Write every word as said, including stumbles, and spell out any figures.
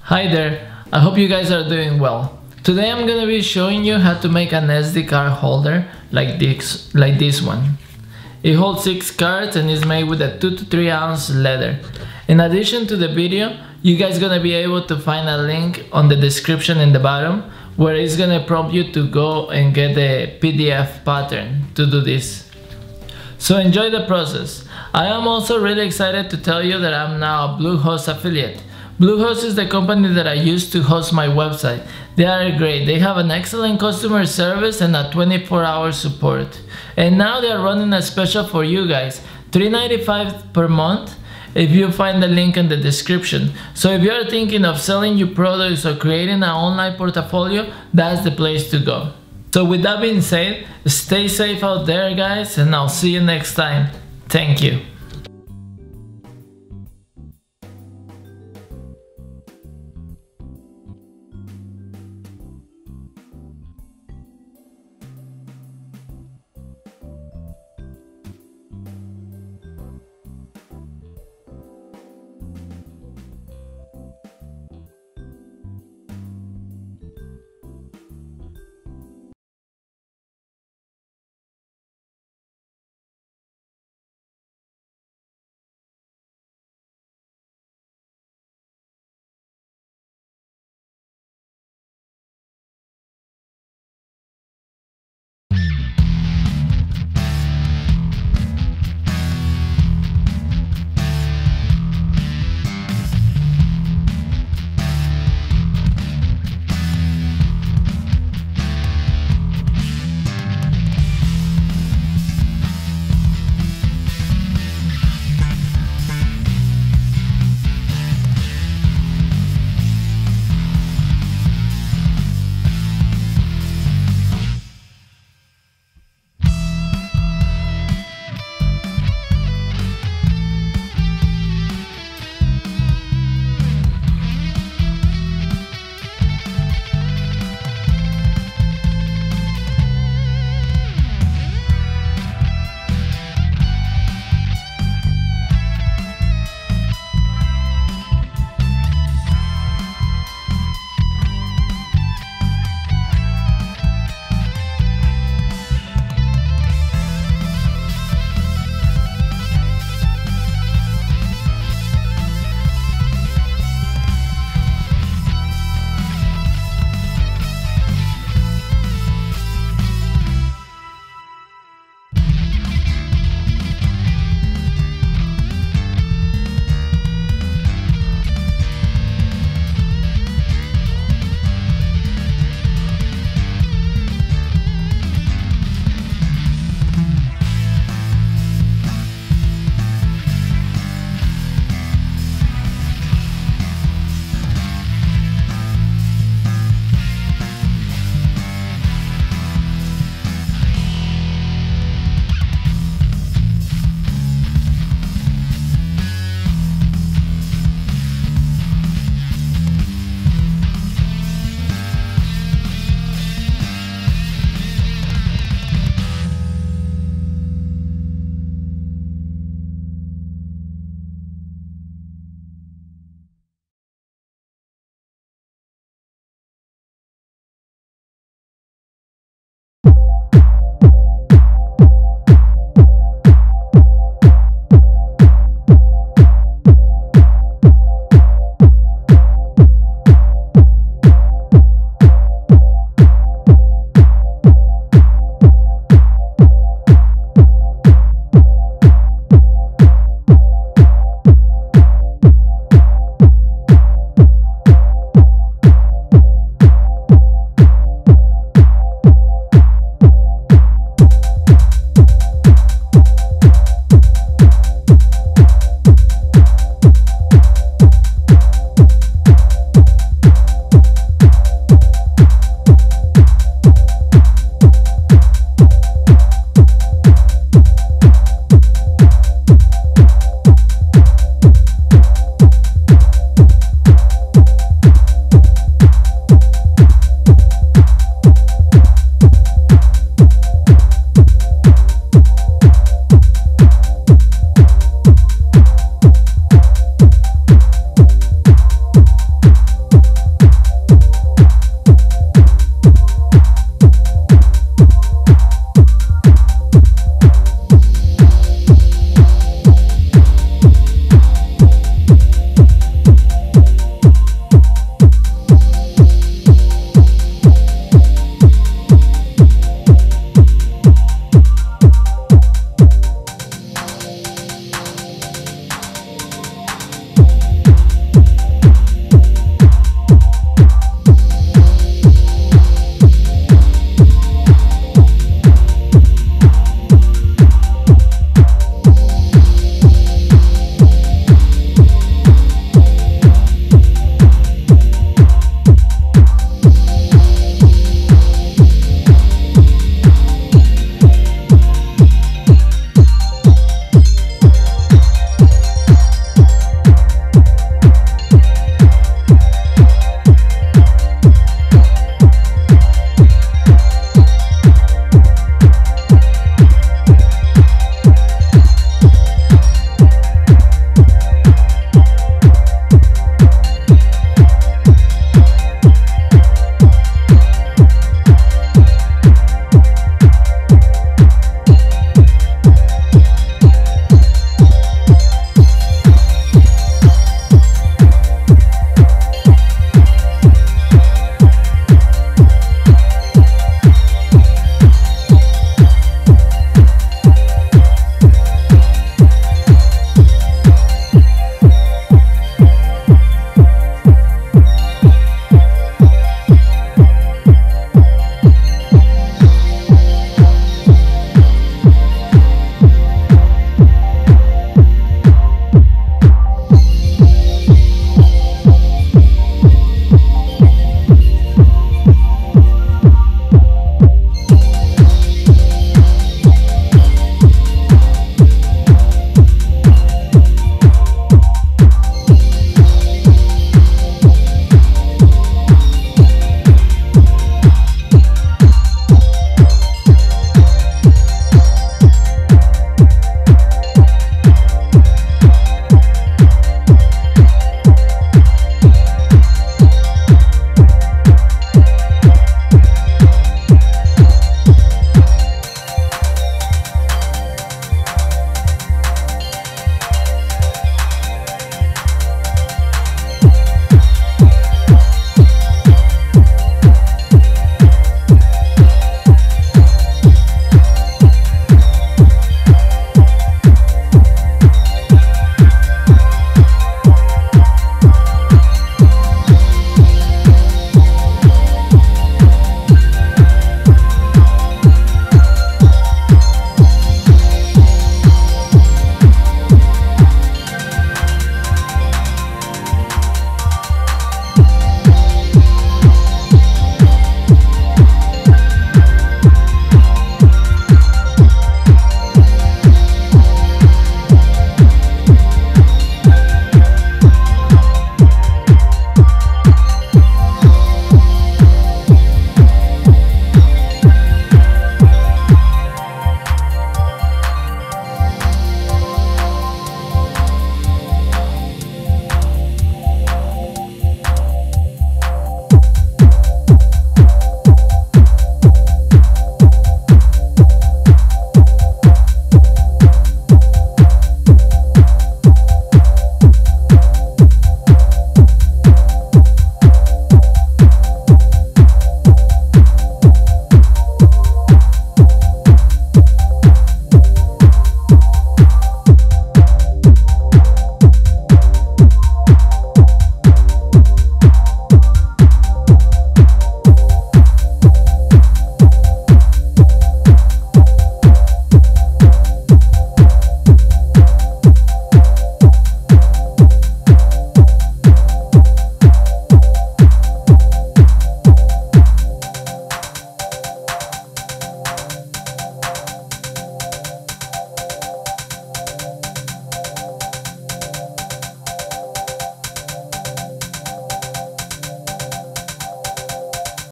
Hi there, I hope you guys are doing well. Today I'm gonna be showing you how to make an S D card holder like this, like this one. It holds six cards and is made with a two to three ounce leather. In addition to the video, you guys gonna be able to find a link on the description in the bottom where it's gonna prompt you to go and get the P D F pattern to do this. So enjoy the process. I am also really excited to tell you that I'm now a Bluehost affiliate. Bluehost is the company that I use to host my website. They are great. They have an excellent customer service and a twenty-four hour support. And now they are running a special for you guys, three ninety-five per month if you find the link in the description. So if you are thinking of selling your products or creating an online portfolio, that's the place to go. So with that being said, stay safe out there guys, and I'll see you next time. Thank you.